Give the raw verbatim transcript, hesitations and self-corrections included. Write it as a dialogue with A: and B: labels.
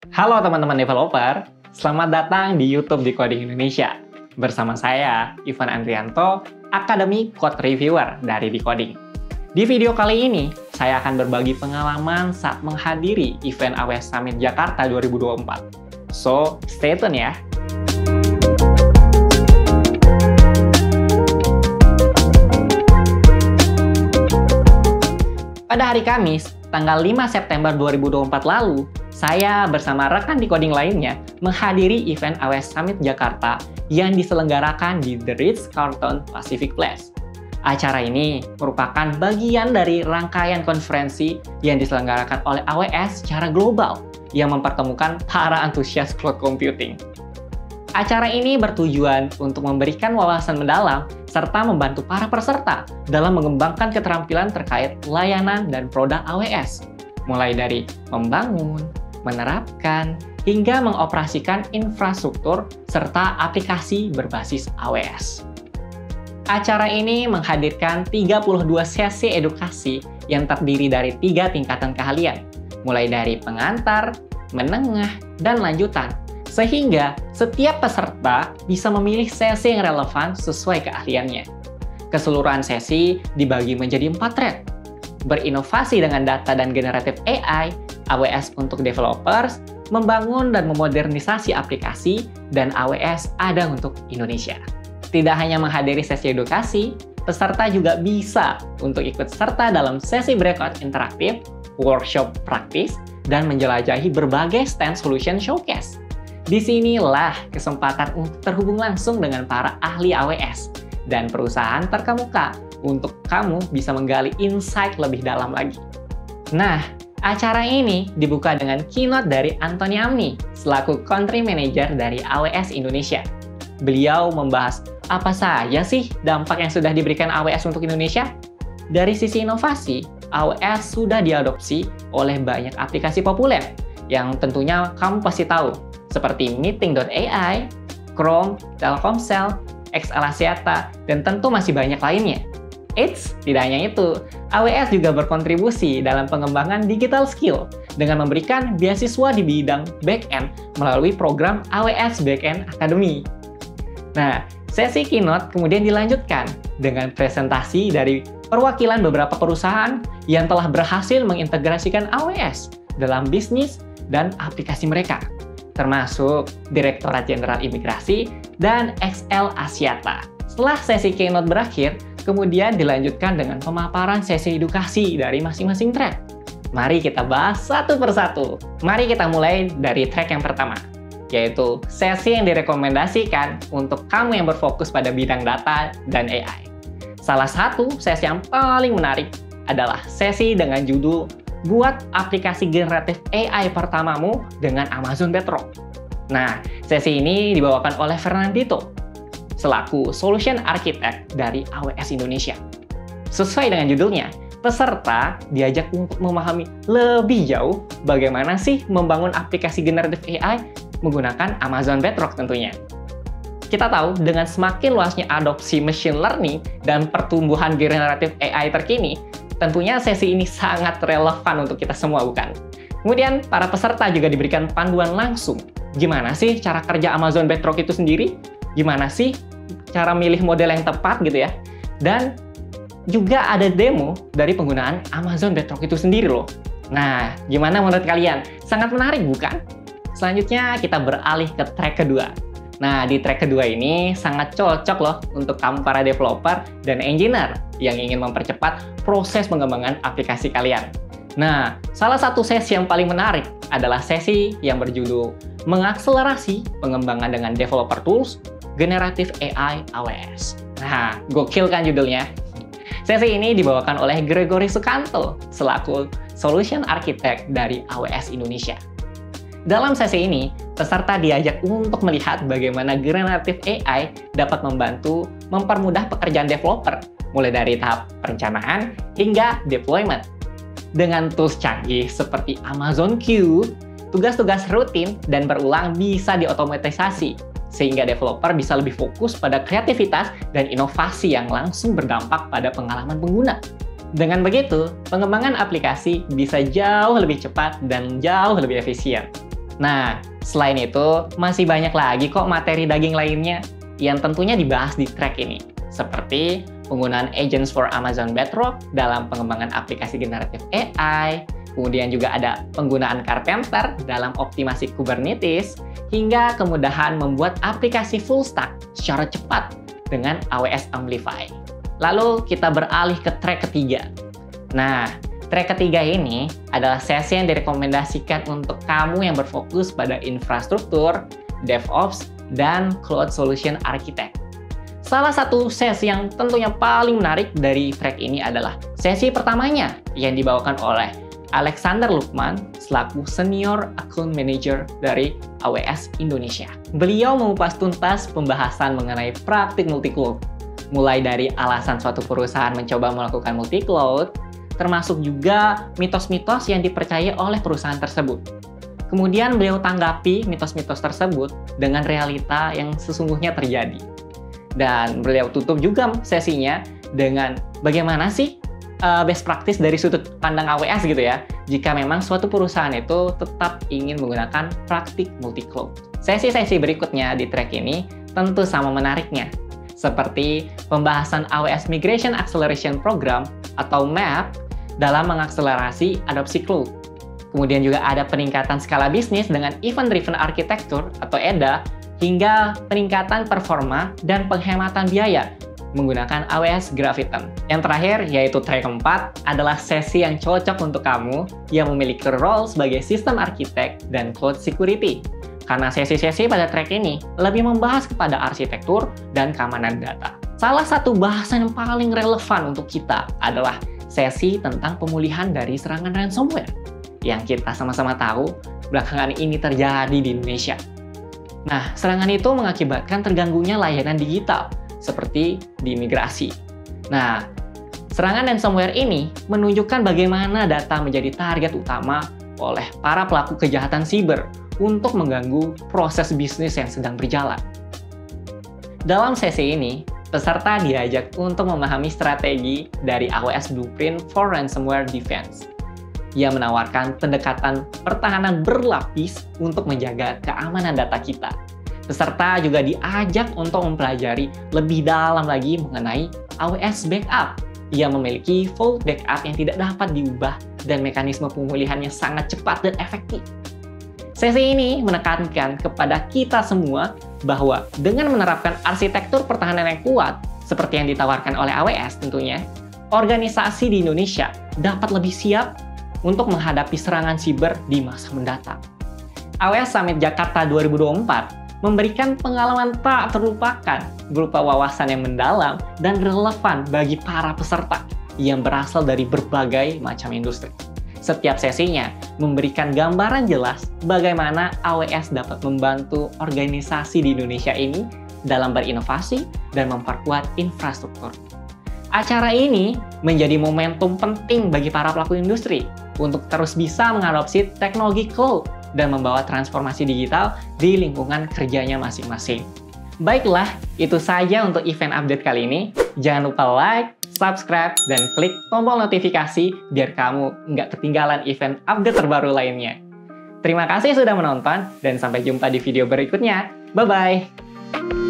A: Halo teman-teman developer, selamat datang di YouTube Decoding Indonesia. Bersama saya, Ivan Andrianto, Akademi Code Reviewer dari Decoding. Di video kali ini, saya akan berbagi pengalaman saat menghadiri event A W S Summit Jakarta dua ribu dua puluh empat. So, stay tune ya! Pada hari Kamis, tanggal lima September dua ribu dua puluh empat lalu, saya bersama rekan Decoding lainnya menghadiri event A W S Summit Jakarta yang diselenggarakan di The Ritz-Carlton Pacific Place. Acara ini merupakan bagian dari rangkaian konferensi yang diselenggarakan oleh A W S secara global yang mempertemukan para antusias cloud computing. Acara ini bertujuan untuk memberikan wawasan mendalam serta membantu para peserta dalam mengembangkan keterampilan terkait layanan dan produk A W S, mulai dari membangun, menerapkan, hingga mengoperasikan infrastruktur serta aplikasi berbasis A W S. Acara ini menghadirkan tiga puluh dua sesi edukasi yang terdiri dari tiga tingkatan keahlian, mulai dari pengantar, menengah, dan lanjutan, sehingga setiap peserta bisa memilih sesi yang relevan sesuai keahliannya. Keseluruhan sesi dibagi menjadi empat thread. Berinovasi dengan data dan generatif A I, A W S untuk developers, membangun dan memodernisasi aplikasi, dan A W S ada untuk Indonesia. Tidak hanya menghadiri sesi edukasi, peserta juga bisa untuk ikut serta dalam sesi breakout interaktif, workshop praktis, dan menjelajahi berbagai stand solution showcase. Disinilah kesempatan untuk terhubung langsung dengan para ahli A W S dan perusahaan terkemuka untuk kamu bisa menggali insight lebih dalam lagi. Nah, acara ini dibuka dengan keynote dari Anthony Amni selaku Country Manager dari A W S Indonesia. Beliau membahas apa saja sih dampak yang sudah diberikan A W S untuk Indonesia? Dari sisi inovasi, A W S sudah diadopsi oleh banyak aplikasi populer yang tentunya kamu pasti tahu, seperti Meeting dot A I, Chrome, Telkomsel, X L Axiata, dan tentu masih banyak lainnya. Eits, tidak hanya itu, A W S juga berkontribusi dalam pengembangan digital skill dengan memberikan beasiswa di bidang back-end melalui program A W S Back-end Academy. Nah, sesi keynote kemudian dilanjutkan dengan presentasi dari perwakilan beberapa perusahaan yang telah berhasil mengintegrasikan A W S dalam bisnis dan aplikasi mereka, termasuk Direktorat Jenderal Imigrasi dan X L Axiata. Setelah sesi keynote berakhir, kemudian dilanjutkan dengan pemaparan sesi edukasi dari masing-masing track. Mari kita bahas satu persatu. Mari kita mulai dari track yang pertama, yaitu sesi yang direkomendasikan untuk kamu yang berfokus pada bidang data dan A I. Salah satu sesi yang paling menarik adalah sesi dengan judul Buat aplikasi generatif A I pertamamu dengan Amazon Bedrock. Nah, sesi ini dibawakan oleh Fernandito selaku Solution Architect dari A W S Indonesia. Sesuai dengan judulnya, peserta diajak untuk memahami lebih jauh bagaimana sih membangun aplikasi generatif A I menggunakan Amazon Bedrock tentunya. Kita tahu dengan semakin luasnya adopsi machine learning dan pertumbuhan generatif A I terkini, tentunya sesi ini sangat relevan untuk kita semua, bukan? Kemudian, para peserta juga diberikan panduan langsung. Gimana sih cara kerja Amazon Bedrock itu sendiri? Gimana sih cara milih model yang tepat gitu ya? Dan juga ada demo dari penggunaan Amazon Bedrock itu sendiri loh. Nah, gimana menurut kalian? Sangat menarik, bukan? Selanjutnya, kita beralih ke track kedua. Nah, di track kedua ini sangat cocok loh untuk kamu para developer dan engineer yang ingin mempercepat proses pengembangan aplikasi kalian. Nah, salah satu sesi yang paling menarik adalah sesi yang berjudul Mengakselerasi Pengembangan dengan Developer Tools Generative A I A W S. Nah, gokil kan judulnya? Sesi ini dibawakan oleh Gregory Sukanto selaku Solution Architect dari A W S Indonesia. Dalam sesi ini, peserta diajak untuk melihat bagaimana generative A I dapat membantu mempermudah pekerjaan developer, mulai dari tahap perencanaan hingga deployment. Dengan tools canggih seperti Amazon Q, tugas-tugas rutin dan berulang bisa diotomatisasi, sehingga developer bisa lebih fokus pada kreativitas dan inovasi yang langsung berdampak pada pengalaman pengguna. Dengan begitu, pengembangan aplikasi bisa jauh lebih cepat dan jauh lebih efisien. Nah, selain itu, masih banyak lagi kok materi daging lainnya yang tentunya dibahas di track ini, seperti penggunaan Agents for Amazon Bedrock dalam pengembangan aplikasi generatif A I, kemudian juga ada penggunaan Carpenter dalam optimasi Kubernetes, hingga kemudahan membuat aplikasi full stack secara cepat dengan A W S Amplify. Lalu kita beralih ke track ketiga. Nah, track ketiga ini adalah sesi yang direkomendasikan untuk kamu yang berfokus pada infrastruktur, DevOps, dan Cloud Solution Architect. Salah satu sesi yang tentunya paling menarik dari track ini adalah sesi pertamanya yang dibawakan oleh Alexander Lukman selaku Senior Account Manager dari A W S Indonesia. Beliau mengupas tuntas pembahasan mengenai praktik multi-cloud, mulai dari alasan suatu perusahaan mencoba melakukan multi-cloud, termasuk juga mitos-mitos yang dipercaya oleh perusahaan tersebut. Kemudian beliau tanggapi mitos-mitos tersebut dengan realita yang sesungguhnya terjadi. Dan beliau tutup juga sesinya dengan bagaimana sih uh, best practice dari sudut pandang A W S gitu ya, jika memang suatu perusahaan itu tetap ingin menggunakan praktik multi-cloud. Sesi-sesi berikutnya di track ini tentu sama menariknya, seperti pembahasan A W S Migration Acceleration Program atau M A P dalam mengakselerasi adopsi cloud. Kemudian juga ada peningkatan skala bisnis dengan Event Driven Architecture atau E D A, hingga peningkatan performa dan penghematan biaya menggunakan A W S Graviton. Yang terakhir, yaitu track keempat, adalah sesi yang cocok untuk kamu yang memiliki role sebagai sistem arsitek dan cloud security. Karena sesi-sesi pada track ini lebih membahas kepada arsitektur dan keamanan data. Salah satu bahasan yang paling relevan untuk kita adalah sesi tentang pemulihan dari serangan ransomware, yang kita sama-sama tahu belakangan ini terjadi di Indonesia. Nah, serangan itu mengakibatkan terganggunya layanan digital, seperti di migrasi. Nah, serangan ransomware ini menunjukkan bagaimana data menjadi target utama oleh para pelaku kejahatan siber untuk mengganggu proses bisnis yang sedang berjalan. Dalam sesi ini, peserta diajak untuk memahami strategi dari A W S Blueprint for Ransomware Defense. Ia menawarkan pendekatan pertahanan berlapis untuk menjaga keamanan data kita. Peserta juga diajak untuk mempelajari lebih dalam lagi mengenai A W S Backup. Ia memiliki full backup yang tidak dapat diubah dan mekanisme pemulihannya sangat cepat dan efektif. Sesi ini menekankan kepada kita semua bahwa dengan menerapkan arsitektur pertahanan yang kuat, seperti yang ditawarkan oleh A W S tentunya, organisasi di Indonesia dapat lebih siap untuk menghadapi serangan siber di masa mendatang. A W S Summit Jakarta dua ribu dua puluh empat memberikan pengalaman tak terlupakan berupa wawasan yang mendalam dan relevan bagi para peserta yang berasal dari berbagai macam industri. Setiap sesinya memberikan gambaran jelas bagaimana A W S dapat membantu organisasi di Indonesia ini dalam berinovasi dan memperkuat infrastruktur. Acara ini menjadi momentum penting bagi para pelaku industri untuk terus bisa mengadopsi teknologi cloud dan membawa transformasi digital di lingkungan kerjanya masing-masing. Baiklah, itu saja untuk event update kali ini. Jangan lupa like, subscribe, dan klik tombol notifikasi biar kamu nggak ketinggalan event update terbaru lainnya. Terima kasih sudah menonton, dan sampai jumpa di video berikutnya. Bye-bye!